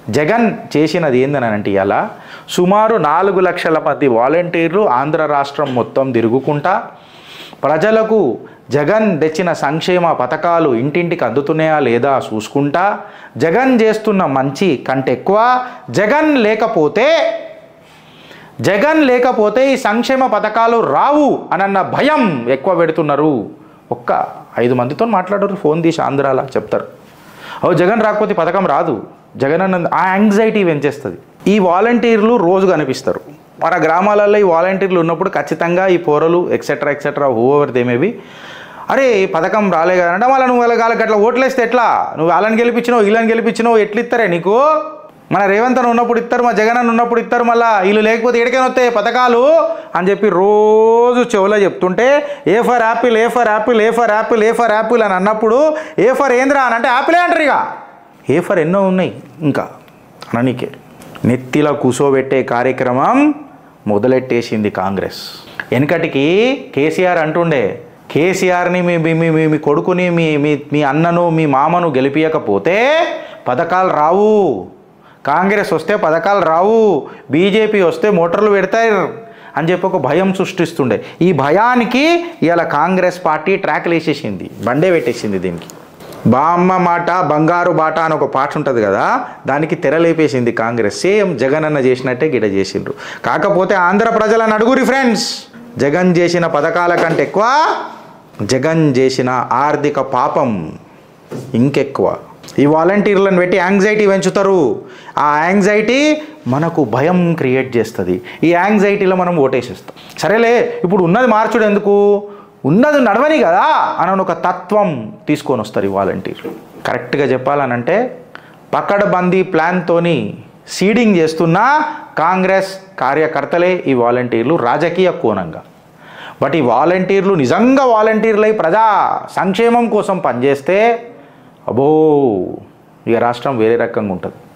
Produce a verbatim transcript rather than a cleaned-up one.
జగన్ చేసినది ఏందని అంటే ఇలా సుమారు నాలుగు లక్షల మంది వాలంటీర్లు ఆంధ్ర రాష్ట్రం మొత్తం తిరుగుకుంటా ప్రజలకు జగన్ తెచ్చిన సంక్షేమ పథకాలు ఇంటింటికి అందుతున్నాయా లేదా చూసుకుంటా జగన్ చేస్తున్న మంచి కంటే ఎక్కువ జగన్ లేకపోతే జగన్ లేకపోతే ఈ సంక్షేమ పథకాలు రావు అనన్న భయం ఎక్కువ పెడుతున్నారు. ఒక్క ఐదు మందితో మాట్లాడారు, ఫోన్ తీసి ఆంధ్రాలో చెప్తారు, ఓ జగన్ రాకపోతే పథకం రాదు, జగన్ అన్న ఆ యాంగ్జైటీ పెంచేస్తుంది. ఈ వాలంటీర్లు రోజు కనిపిస్తారు మన గ్రామాలలో. ఈ వాలంటీర్లు ఉన్నప్పుడు ఖచ్చితంగా ఈ పోరలు ఎక్సెట్రా ఎక్సెట్రా ఓవర్ దేమేవి అరే పథకం రాలే కదంటే మళ్ళీ నువ్వు వాళ్ళకి అట్లా ఓట్లేస్తే ఎట్లా, నువ్వు వాళ్ళని గెలిపించినావు వీళ్ళని గెలిపించినావు ఎట్లా ఇస్తారే నీకు, మన రేవంత్ అన్న ఉన్నప్పుడు ఇస్తారు, మా జగన్ అన్న ఉన్నప్పుడు ఇస్తారు, మళ్ళీ వీళ్ళు లేకపోతే ఎక్కడికైనా వస్తాయి పథకాలు అని చెప్పి రోజు చెవులో చెప్తుంటే A for apple A for apple A for apple A for apple అని అన్నప్పుడు ఏ ఫర్ ఏంద్రా అని అంటే యాపిలే అంటారు. ఇక ఏ ఫర్ ఎన్నో ఉన్నాయి ఇంకా అననీకే. నెత్తిలో కూసోబెట్టే కార్యక్రమం మొదలెట్టేసింది కాంగ్రెస్. వెనకటికి కేసీఆర్ అంటుండే కేసీఆర్ని మీ మీ మీ కొడుకుని మీ మీ మీ అన్నను మీ మామను గెలిపించకపోతే పథకాలు రావు, కాంగ్రెస్ వస్తే పథకాలు రావు, బీజేపీ వస్తే మోటార్లు పెడతారు అని చెప్పి ఒక భయం సృష్టిస్తుండే. ఈ భయానికి ఇవాళ కాంగ్రెస్ పార్టీ ట్రాక్లు వేసేసింది, బండే పెట్టేసింది. దీనికి బామ్మ మాట బంగారు బాట అని ఒక పాట ఉంటుంది కదా, దానికి తెరలేపేసింది కాంగ్రెస్. సేమ్ జగన్ అన్న చేసినట్టే గిడ చేసిండ్రు. కాకపోతే ఆంధ్ర ప్రజలను అడుగురి ఫ్రెండ్స్, జగన్ చేసిన పథకాల కంటే ఎక్కువ జగన్ చేసిన ఆర్థిక పాపం ఇంకెక్కువ. ఈ వాలంటీర్లను పెట్టి యాంగ్జైటీ పెంచుతారు. ఆ యాంగ్జైటీ మనకు భయం క్రియేట్ చేస్తుంది. ఈ యాంగ్జైటీలో మనం ఓటేసేస్తాం. సరేలే ఇప్పుడు ఉన్నది మార్చుడు ఎందుకు, ఉన్నది నడవని కదా అని ఒక తత్వం తీసుకొని వస్తారు ఈ వాలంటీర్లు. కరెక్ట్గా చెప్పాలనంటే పకడ్బందీ ప్లాన్తోని సీడింగ్ చేస్తున్న కాంగ్రెస్ కార్యకర్తలే ఈ వాలంటీర్లు రాజకీయ కోణంగా. బట్ ఈ వాలంటీర్లు నిజంగా వాలంటీర్లై ప్రజా సంక్షేమం కోసం పనిచేస్తే అబో ఇక రాష్ట్రం వేరే రకంగా ఉంటుంది.